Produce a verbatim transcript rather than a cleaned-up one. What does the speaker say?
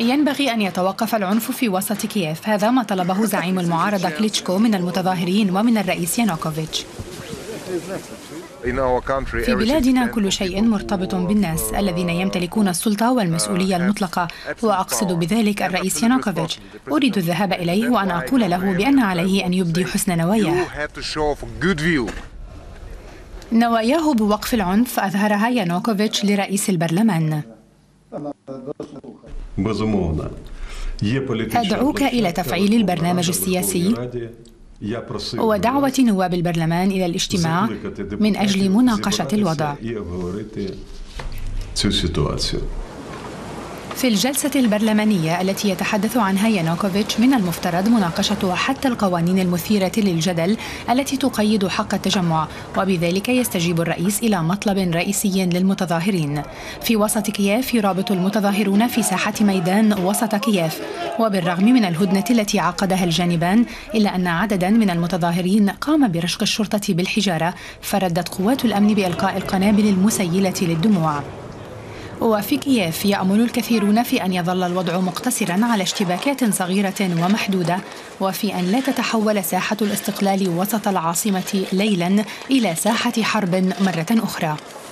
ينبغي أن يتوقف العنف في وسط كييف، هذا ما طلبه زعيم المعارضة كليتشكو من المتظاهرين ومن الرئيس يانوكوفيتش. في بلادنا كل شيء مرتبط بالناس الذين يمتلكون السلطة والمسؤولية المطلقة، وأقصد بذلك الرئيس يانوكوفيتش. أريد الذهاب إليه وأن أقول له بأن عليه أن يبدي حسن نواياه. نواياه بوقف العنف أظهرها يانوكوفيتش لرئيس البرلمان. أدعوك إلى تفعيل البرنامج السياسي ودعوة نواب البرلمان إلى الاجتماع من أجل مناقشة الوضع. في الجلسة البرلمانية التي يتحدث عنها يانوكوفيتش من المفترض مناقشة حتى القوانين المثيرة للجدل التي تقيد حق التجمع، وبذلك يستجيب الرئيس إلى مطلب رئيسي للمتظاهرين. في وسط كييف يرابط المتظاهرون في ساحة ميدان وسط كييف، وبالرغم من الهدنة التي عقدها الجانبان إلا أن عددا من المتظاهرين قام برشق الشرطة بالحجارة، فردت قوات الأمن بإلقاء القنابل المسيلة للدموع. وفي كييف يأمل الكثيرون في أن يظل الوضع مقتصراً على اشتباكات صغيرة ومحدودة، وفي أن لا تتحول ساحة الاستقلال وسط العاصمة ليلاً إلى ساحة حرب مرة أخرى.